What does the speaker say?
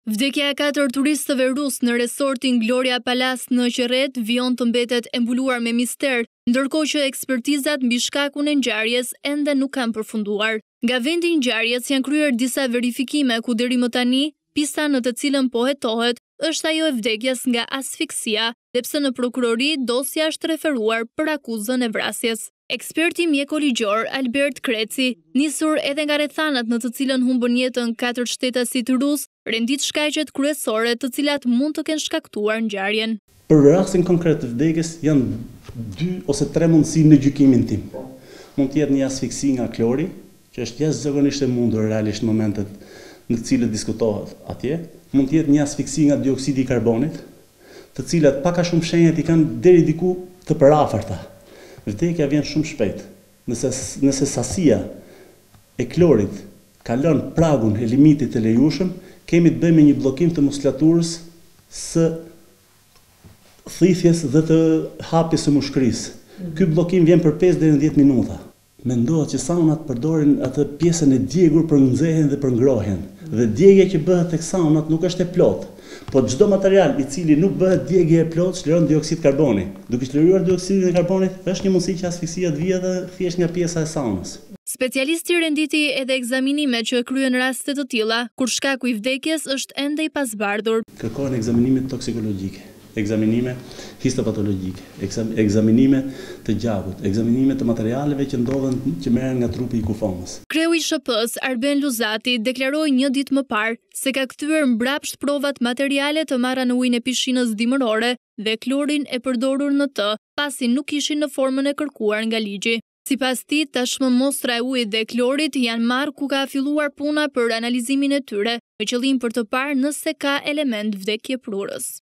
Vdekja e 4 turistëve rus në resortin Gloria Palace në Qerret vijon të mbetet e mbuluar me mister, ndërkohë që ekspertizat mbi shkakun e ngjarjes ende nuk kanë përfunduar. Nga vendi i ngjarjes janë kryer disa verifikime ku deri më tani pista në të cilën po hetohet është ajo e vdekjes nga asfiksia, sepse në prokurori dosja është referuar për akuzën e vrasjes. Eksperti mjekoligjor Albert Kreci, nisur edhe nga rrethanat në të cilën humbën jetën 4 shtetasit rus, rendit shkaqet kryesore të cilat mund të kenë shkaktuar ngjarjen. Për rastin konkret të vdekjes janë 2 ose 3 mundësi në gjykimin tim. Mund të jetë një asfiksi nga klori, që është jashtëzakonisht e mundur realisht në momentet në të cilët diskutohet atje. Mund të jetë një asfiksi nga dioksidi i karbonit, të cilat pak a shumë shenjat i kanë deri diku të paraafërta. Vdekja vjen shumë shpejt. Nëse sasia e klorit kalon pragun e limitit të lejushëm, kemi të bëjmë një bllokim të muskulaturës së thithjes dhe të hapjes së mushkërisë. Ky bllokim vjen për 5 deri në 10 minuta. Mendohet që saunat përdorin atë pjesën e djegur për nxehjen dhe për ngrohjen. Dhe djegja që bëhet tek saunat nuk është e plotë. Po çdo material i cili nuk bëhet djegje e plotë çliron dioksid karboni. Duke çliruar dioksidin e karbonit, është një mundësi që asfiksia të vijë edhe thjesht nga pjesa e saunës. Specialisti renditi edhe ekzaminime që kryen raste të tilla, kur shkaku i vdekjes është ende i pasbardhur. Kërkohen ekzaminime toksikologjike, ekzaminime histopatologjike, ekzaminime të gjakut, ekzaminime të materialeve që merren nga trupi i kufonës. Kreu i SHP-s Arben Luzati deklaroi një ditë më parë se ka kthyer mbrapsht provat materiale të marra në ujin e pishinës dimërore dhe klorin e përdorur në të, pasi nuk ishin në formën e kërkuar nga ligji. Sipas tij, tashmë mostra e ujit dhe klorit janë marrë ku ka filluar puna për analizimin e tyre, me qëllim për të parë nëse ka element vdekjeprurës.